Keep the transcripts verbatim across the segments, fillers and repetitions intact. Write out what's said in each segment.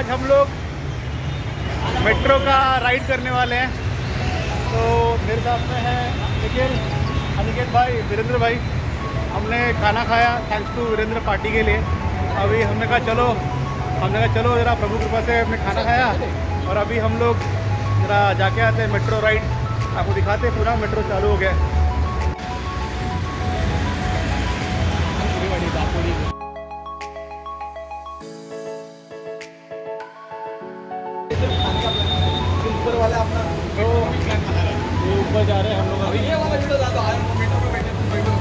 आज हम लोग मेट्रो का राइड करने वाले हैं। तो मेरे साथ में है निखिल, अनिकेत भाई, वीरेंद्र भाई। हमने खाना खाया, थैंक्स टू वीरेंद्र पार्टी के लिए। अभी हमने कहा चलो हमने कहा चलो ज़रा प्रभु कृपा से हमने खाना खाया और अभी हम लोग ज़रा जाके आते हैं मेट्रो राइड, आपको दिखाते हैं। पूरा मेट्रो चालू हो गया। ऊपर वाला अपना तो ये ऊपर जा रहे हैं हम लोग अभी। ये वाला वीडियो ज़्यादा आया मेट्रो में बैठे तो बैठो।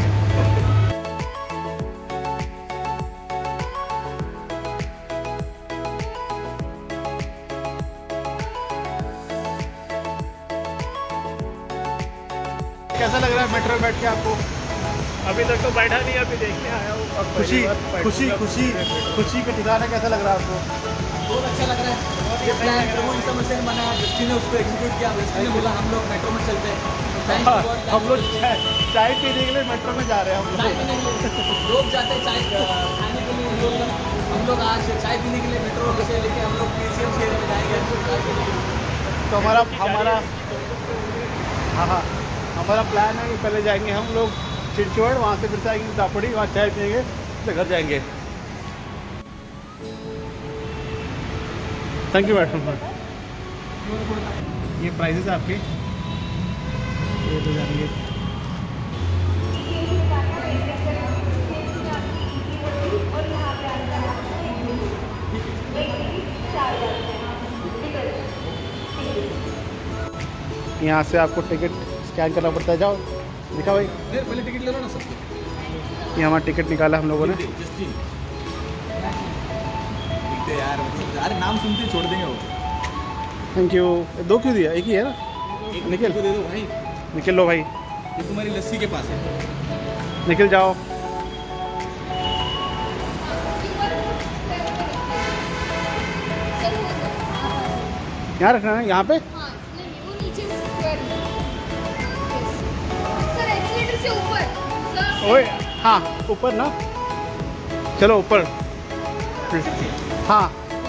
कैसा लग रहा है मेट्रो में बैठ के आपको? अभी तक तो बैठा नहीं, अभी देखने आया हूँ। खुशी खुशी खुशी खुशी का ठिकाना कैसा लग रहा है आपको? बहुत अच्छा लग रहा है। ये प्लान प्रमोद समस्या ने बनाया, दृष्टि ने उसको एग्जीक्यूट किया। दृष्टि ने बोला हम लोग मेट्रो में चलते हैं। हम लोग चाय पीने के लिए मेट्रो में जा रहे हैं। हम चाय पीने के लिए लोग जाते हैं, चाय खाने के लिए लोग। हम लोग आज चाय पीने के लिए मेट्रो से लेके हम लोग पीसीएम शहर में जाएंगे। तो हमारा हमारा हाँ हाँ हमारा प्लान है कि पहले जाएंगे हम लोग चिड़चोड़, वहाँ से फिर से आएंगे दापड़ी, वहाँ चाय पिएंगे, फिर घर जाएंगे। Thank you madam. ये प्राइजेस आपके ये तो जाएंगे। यहाँ से आपको टिकट स्कैन करना पड़ता है। जाओ दिखा भाई, पहले टिकट ले लो ना सबको। ये हमारा टिकट निकाला हम लोगों ने। यार यार नाम सुनते छोड़ देंगे वो। Thank you. दो क्यों दिया? एक ही है ना। निखिल दे दो भाई। निखिल लो भाई, ये तुम्हारी लस्सी के पास है। निखिल जाओ। यहाँ रखना है, यहाँ पे। ओए हाँ ऊपर ना, चलो ऊपर। हाँ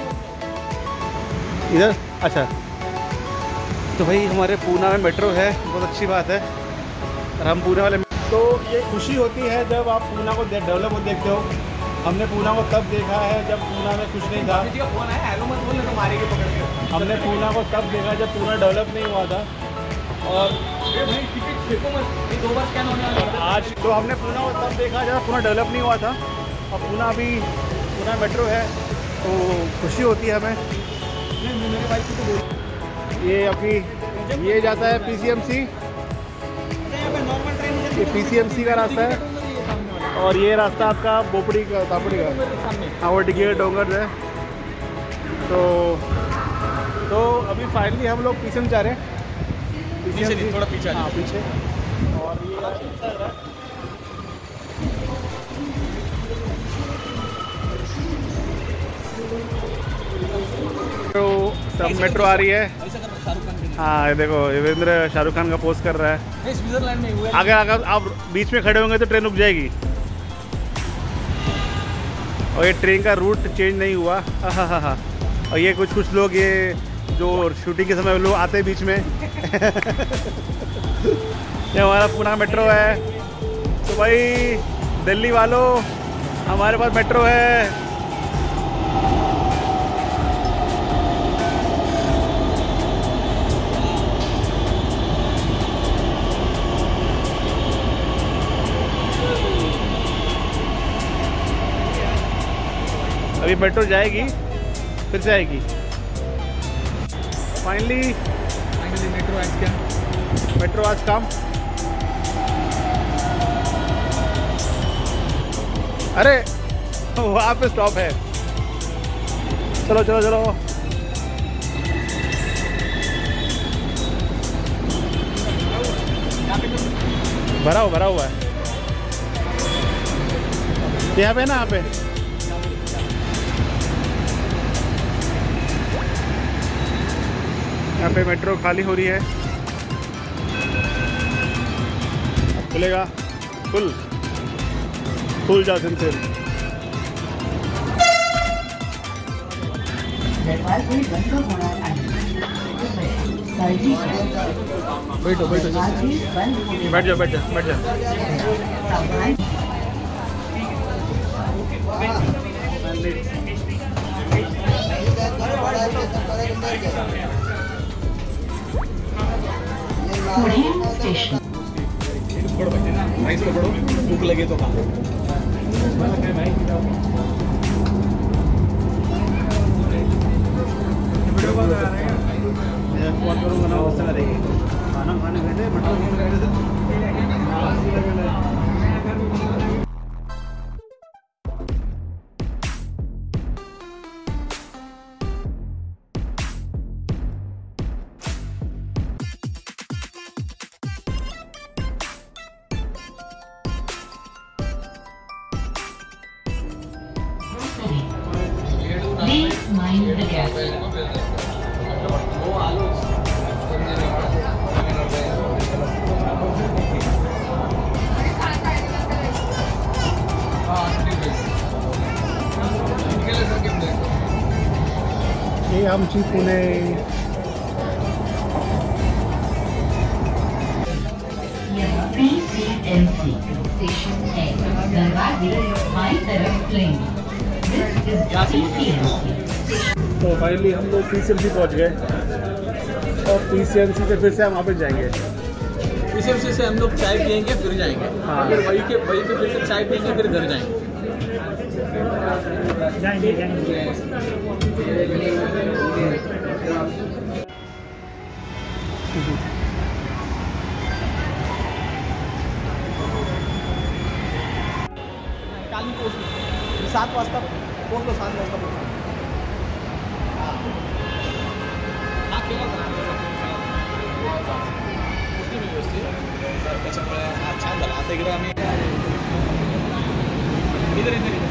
इधर। अच्छा तो भाई हमारे पूना में मेट्रो है, बहुत अच्छी बात है। और हम पूना वाले तो ये खुशी होती है जब आप पूना को डेवलप होते देखते हो। हमने पूना को तब देखा है जब पूना में कुछ नहीं था। हमने पूना को तब देखा जब पूना डेवलप नहीं हुआ था। और दो बार स्कैन होने वाला था। आज तो हमने पूना को तब देखा जब पूना डेवलप नहीं हुआ था। और पूना अभी पूना मेट्रो है तो खुशी होती है हमें। मेरे भाई को तो ये अभी ये जाता है पीसीएमसी, ये पीसीएमसी का रास्ता है। और ये रास्ता आपका बोपड़ी का, तापड़ी का। हाँ वो डिगे डोंगर है। तो तो अभी फाइनली हम लोग पीछे जा रहे हैं। पीछे नहीं, थोड़ा पीछे। हाँ पीछे। और ये तो सब मेट्रो आ रही है। हाँ ये देखो वीरेंद्र शाहरुख खान का पोस्ट कर रहा है। स्विट्जरलैंड में हुआ है। अगर अगर आप बीच में खड़े होंगे तो ट्रेन रुक जाएगी। और ये ट्रेन का रूट चेंज नहीं हुआ। हाँ हाँ हाँ। और ये कुछ कुछ लोग ये जो शूटिंग के समय लोग आते हैं बीच में। ये हमारा पूना मेट्रो है। तो भाई दिल्ली वालों हमारे पास मेट्रो है। अभी मेट्रो जाएगी, फिर से आएगी। फाइनली फाइनली मेट्रो आज क्या मेट्रो आज काम। अरे वहाँ पे स्टॉप है। चलो चलो चलो। भरा हुआ भरा हुआ है यहाँ पे ना, यहाँ पे यहाँ पे मेट्रो खाली हो रही है। खुलेगा फुल फुल जा सिंह। दरवाजे बंद होणार आहे. काळजी घ्या. बैठो बैठो दरवाजे बंद होणे. बैठ जाओ बैठ जाओ बैठ जाओ सावधान. पुढील स्टेशन. भूख लगे तो खा फोन करूँगा ना उस तरह रहेगी खाना खाने गए थे मटन गए थे Please mind the gap. हे आमची Pune P C M C station है. दरवाजे बाईं तरफ खुलेंगे. This is P C M C. तो फाइनली हम लोग पी सी एम सी पहुँच गए और पी सी एम सी से फिर से हम वापस जाएंगे. पीसीएमसी से हम लोग चाय पियेंगे फिर जाएंगे. हाँ. फिर वही के वही पे फिर से चाय पियेंगे फिर घर जाएंगे. जाएंगे जाएंगे काल मी पोहोचलो. सात वाजता पोहोचलो. सात वाजता पोहोचलो. हा केला होता पोहोचली मी व्यवस्थित. त्याच्यामुळे हा छान झाला. आता इकडे आम्ही इधर इधर